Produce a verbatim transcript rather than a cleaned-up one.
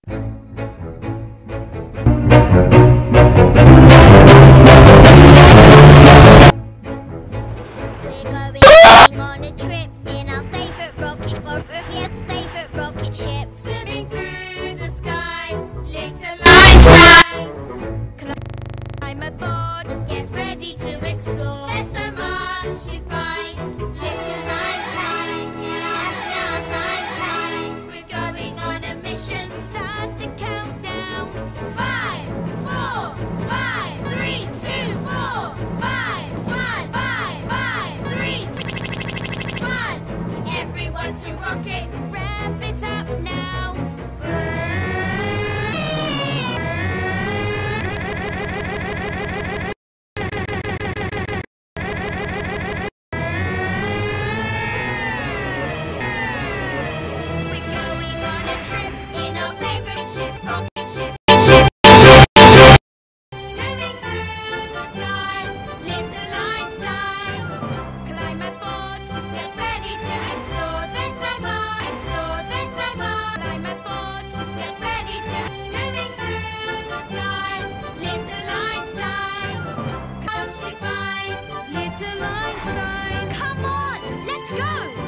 going on a trip in our favourite rocket, or your favourite rocket ship. Swimming through the sky, little Einsteins. Climb aboard, Get ready to explore. there's so much to find. Little Einsteins, little Einsteins. We're going on a mission, start the countdown. Five, four, five, three, two, four, five, one, five, five, three, two, one. Everyone to rockets, rev it up now. We're going on a trip in our favourite ship, rocket ship. Swimming through the sky, little Einsteins. Climb aboard, get ready to explore. There's so much, explore. There's so much. Climb aboard, get ready to. Swimming through the sky, little Einsteins. Catch the find, little Einsteins. Come on, let's go!